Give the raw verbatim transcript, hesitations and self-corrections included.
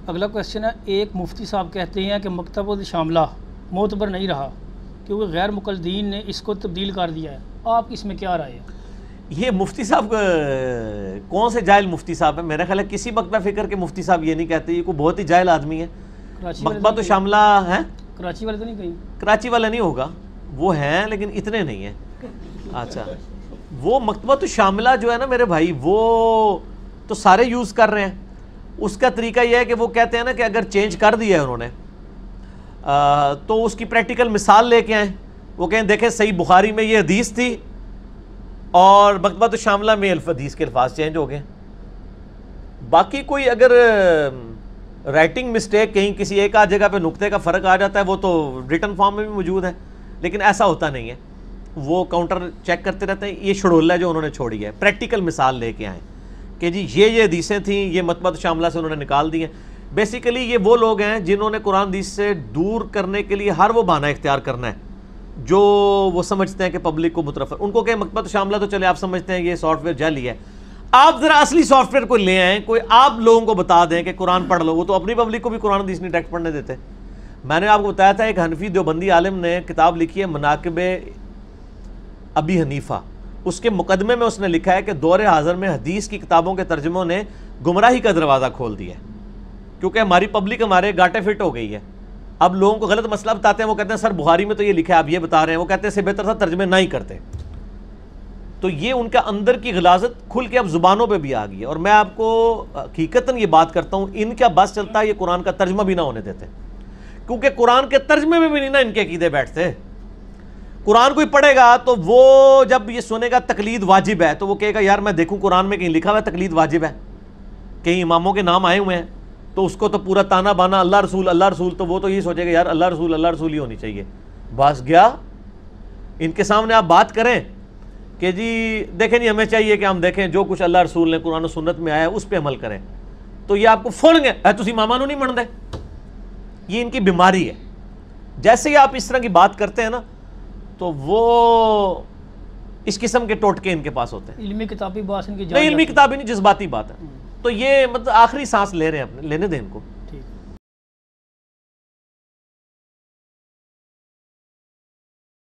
اگلا کوشچن ہے، ایک مفتی صاحب کہتے ہیں کہ مکتبۃ الشاملہ معتبر نہیں رہا کیونکہ غیر مقلدین نے اس کو تبدیل کر دیا ہے، آپ اس میں کیا رائے ہے؟ یہ مفتی صاحب کون سے جاہل مفتی صاحب ہیں؟ میرا خیال ہے کسی مکتبہ فکر کے مفتی صاحب یہ نہیں کہتے، یہ کوئی بہت ہی جاہل آدمی ہے۔ مکتبۃ الشاملہ ہے کراچی والے تو نہیں کہیں؟ کراچی والا نہیں ہوگا، وہ ہیں لیکن اتنے نہیں ہیں۔ اچھا، وہ مکتبۃ الشاملہ جو ہے نا میرے بھائی، وہ تو سارے یوز کر رہے ہیں۔ اس کا طریقہ یہ ہے کہ وہ کہتے ہیں نا کہ اگر چینج کر دیا ہے انہوں نے تو اس کی پریکٹیکل مثال لے کے آئیں۔ وہ کہیں دیکھیں صحیح بخاری میں یہ حدیث تھی اور مکتبۃ الشاملہ میں حدیث کے الفاظ چینج ہو گئے۔ باقی کوئی اگر رائٹنگ مسٹیک کہیں کسی ایک آدھ جگہ پہ نقطے کا فرق آ جاتا ہے وہ تو ریٹن فارم میں بھی موجود ہے، لیکن ایسا ہوتا نہیں ہے، وہ کاؤنٹر چیک کرتے رہتے ہیں۔ یہ شڑولہ جو انہوں نے چھوڑی ہے، پریکٹیکل مثال لے کے آئیں کہ جی یہ یہ حدیثیں تھیں، یہ مکتبۃ الشاملہ سے انہوں نے نکال دی ہیں۔ بیسیکلی یہ وہ لوگ ہیں جنہوں نے قرآن حدیث سے دور کرنے کے لیے ہر وہ بہانہ اختیار کرنا ہے جو وہ سمجھتے ہیں کہ پبلک کو مترفر، ان کو کہ مکتبۃ الشاملہ تو چلے آپ سمجھتے ہیں یہ سافٹ ویئر جعلی ہے، آپ ذرا اصلی سافٹ ویئر کو لے آئیں، کوئی آپ لوگوں کو بتا دیں کہ قرآن پڑھ لو۔ وہ تو اپنی پبلک کو بھی قرآن حدیث نہیں ڈائریکٹ پڑھنے دیتے۔ میں نے آپ کو بتایا تھا ایک حنفی دیوبندی عالم نے کتاب لکھی ہے مناقب ابی حنیفہ، اس کے مقدمے میں اس نے لکھا ہے کہ دور حاضر میں حدیث کی کتابوں کے ترجموں نے گمراہی کا دروازہ کھول دیا ہے، کیونکہ ہماری پبلک ہمارے گاٹے فٹ ہو گئی ہے۔ اب لوگوں کو غلط مسئلہ بتاتے ہیں، وہ کہتے ہیں سر بخاری میں تو یہ لکھا ہے، آپ یہ بتا رہے ہیں، وہ کہتے ہیں اس سے بہتر تھا ترجمے نہ ہی کرتے۔ تو یہ ان کا اندر کی غلاظت کھل کے اب زبانوں پہ بھی آ گئی ہے، اور میں آپ کو حقیقتاً یہ بات کرتا ہوں، ان کا بس چلتا ہے یہ قرآن کا ترجمہ بھی نہ ہونے دیتے، کیونکہ قرآن کے ترجمے میں بھی نہیں نا ان کے عقیدے بیٹھتے۔ قرآن کوئی پڑھے گا تو وہ جب یہ سنے گا تقلید واجب ہے تو وہ کہے گا یار میں دیکھوں قرآن میں کہیں لکھا ہوا ہے تقلید واجب ہے، کہیں اماموں کے نام آئے ہوئے ہیں، تو اس کو تو پورا تانا بانا اللہ رسول اللہ رسول، تو وہ تو یہ سوچے گا یار اللہ رسول اللہ رسول ہی ہونی چاہیے۔ بس گیا، ان کے سامنے آپ بات کریں کہ جی دیکھیں جی ہمیں چاہیے کہ ہم دیکھیں جو کچھ اللہ رسول نے قرآن و سنت میں آیا ہے اس پہ عمل کریں، تو یہ آپ کو فوراً ہے تسی ماما نو نہیں من دے۔ یہ ان کی بیماری ہے۔ جیسے ہی آپ اس طرح کی بات کرتے ہیں نا تو وہ اس قسم کے ٹوٹکے ان کے پاس ہوتے ہیں۔ علمی کتابی بات ان کی نہیں، علمی کتابی نہیں، جذباتی بات ہے۔ تو یہ مطلب آخری سانس لے رہے ہیں اپنے، لینے دیں ان کو۔